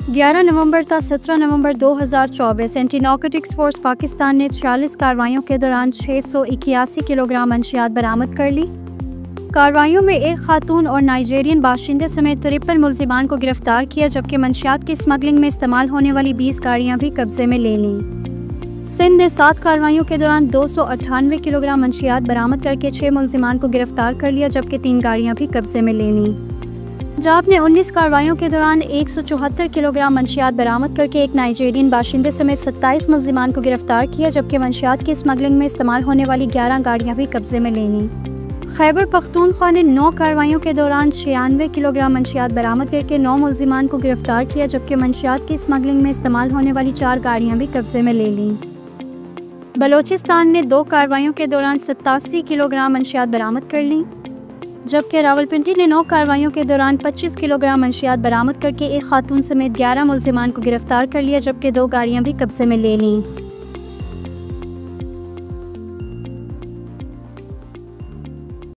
11 नवंबर ta 17 नवंबर 2024 anti narcotics force Pakistan ने 40 कार्रवाइयों के दौरान 681 किलोग्राम मंशियात बरामद कर ली। कार्रवाइयों में एक खातून और नाइजीरियन बाशिंदे समेत 53 मुल्जिमान को गिरफ्तार किया, जबकि मंशियात की स्मगलिंग में इस्तेमाल होने वाली 20 गाड़ियाँ भी कब्जे में ले लीं। सिंध ने 7 कार्रवाइयों के दौरान 298 किलोग्राम मंशियात बरामद करके 6 मुल्जिमान को गिरफ्तार कर लिया, जबकि 3 गाड़ियाँ भी कब्जे में ले लीं। पंजाब ने 19 कार्रवाइयों के दौरान 174 किलोग्राम मंशियात बरामद करके एक नाइजीरियन बाशिंदे समेत 27 मुल्जिमान को गिरफ्तार किया, जबकि मंशियात की स्मगलिंग में इस्तेमाल होने वाली 11 गाड़ियाँ भी कब्जे में ले लीं। खैबर पख्तूनख्वा ने 9 कार्रवाइयों के दौरान 96 किलोग्राम मंशियात बरामद करके 9 मुल्जिमान को गिरफ्तार किया, जबकि मंशियात की स्मगलिंग में इस्तेमाल होने वाली 4 गाड़ियाँ भी कब्जे में ले लीं। बलोचिस्तान ने 2 कार्रवाइयों के दौरान 87 किलोग्राम मंशियात बरामद कर लीं, जबकि रावलपिंडी ने 9 कार्रवाइयों के दौरान 25 किलोग्राम मंशियात बरामद करके एक खातून समेत 11 मुल्जिमान को गिरफ्तार कर लिया, जबकि 2 गाड़ियाँ भी कब्जे में ले लीं।